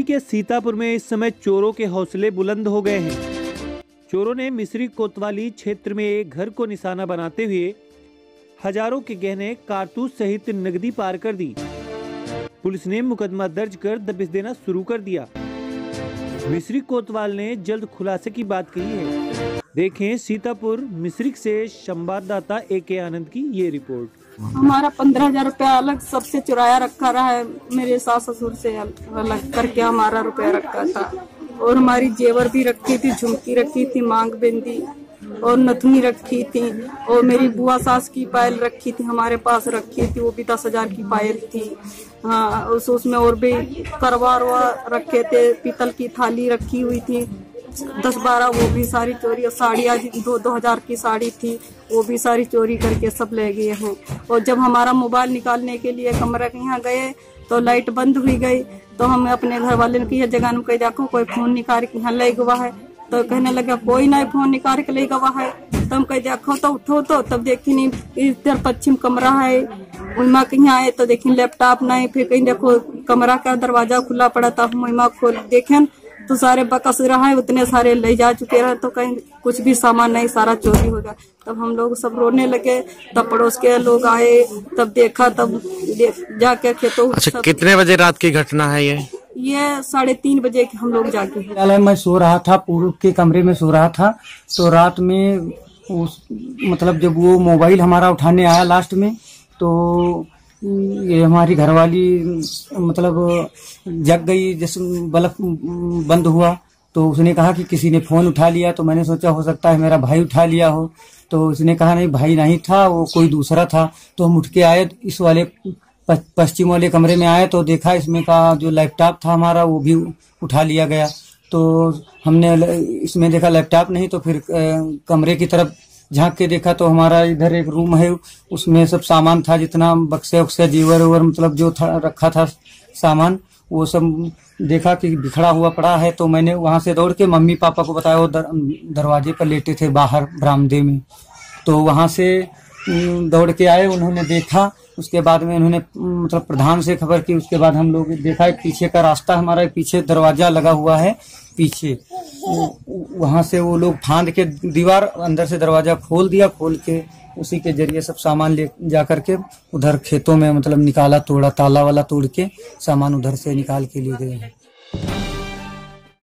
मिश्री के सीतापुर में इस समय चोरों के हौसले बुलंद हो गए हैं। चोरों ने मिश्री कोतवाली क्षेत्र में एक घर को निशाना बनाते हुए हजारों के गहने, कारतूस सहित नकदी पार कर दी। पुलिस ने मुकदमा दर्ज कर दबिश देना शुरू कर दिया। मिश्री कोतवाल ने जल्द खुलासे की बात कही है। देखें सीतापुर मिश्रिक से संवाददाता AK आनंद की ये रिपोर्ट। हमारा 15,000 रुपया अलग सबसे चुराया रखा रहा है। मेरे सास ससुर से अलग करके हमारा रुपया रखा था और हमारी जेवर भी रखी थी, झुमकी रखी थी, मांग बिंदी और नथनी रखी थी और मेरी बुआ सास की पायल रखी थी, हमारे पास रखी थी, वो भी 10,000 की पायल थी। हाँ, उसमें और भी करवार रखे थे, पीतल की थाली रखी हुई थी 10-12, वो भी सारी चोरी। साड़ी आज 2,000 की साड़ी थी, वो भी सारी चोरी करके सब ले गए हैं। और जब हमारा मोबाइल निकालने के लिए कमरे के यहाँ गए तो लाइट बंद हुई गई, तो हम अपने घर वाले ने की जगह में कही देखो कोई फोन निकाल के यहाँ ले गवा है, तो कहने लगा कोई नहीं फोन निकाल के ले गवा है। तो हम कही देखो तो उठो, तो तब देखी नहीं इधर पश्चिम कमरा है, उमा कहीं आए तो देखी लैपटॉप नहीं, फिर कहीं देखो कमरा का दरवाजा खुला पड़ा था, हम उमा खोल देखें तो सारे बकस रहा है, उतने सारे ले जा चुके रहे, तो कहीं कुछ भी सामान नहीं, सारा चोरी हो गया। तब हम लोग सब रोने लगे, तब पड़ोस के लोग आए, तब देखा, तब जाके खेतों। अच्छा, कितने बजे रात की घटना है ये? 3:30 बजे हम लोग जाके। मैं सो रहा था, पूर्व के कमरे में सो रहा था, तो रात में मतलब जब वो मोबाइल हमारा उठाने आया लास्ट में, तो ये हमारी घरवाली मतलब जग गई, जैसे बल्ब बंद हुआ तो उसने कहा कि किसी ने फोन उठा लिया। तो मैंने सोचा हो सकता है मेरा भाई उठा लिया हो, तो उसने कहा नहीं भाई नहीं था, वो कोई दूसरा था। तो हम उठ के आए, इस वाले पश्चिम वाले कमरे में आए तो देखा इसमें का जो लैपटॉप था हमारा वो भी उठा लिया गया। तो हमने इसमें देखा लैपटॉप नहीं, तो फिर कमरे की तरफ झांक के देखा तो हमारा इधर एक रूम है, उसमें सब सामान था, जितना बक्से उक्से जीवर उवर मतलब जो था रखा था सामान, वो सब देखा कि बिखरा हुआ पड़ा है। तो मैंने वहां से दौड़ के मम्मी पापा को बताया, वो दरवाजे पर लेटे थे बाहर बरामदे में। तो वहां से दौड़ के आए, उन्होंने देखा, उसके बाद में उन्होंने मतलब प्रधान से खबर की। उसके बाद हम लोग देखा पीछे का रास्ता, हमारा पीछे दरवाजा लगा हुआ है पीछे, वहां से वो लोग फांद के दीवार अंदर से दरवाजा खोल दिया, खोल के उसी के जरिए सब सामान ले जा करके उधर खेतों में मतलब निकाला, तोड़ा, ताला वाला तोड़ के सामान उधर से निकाल के ले गए हैं।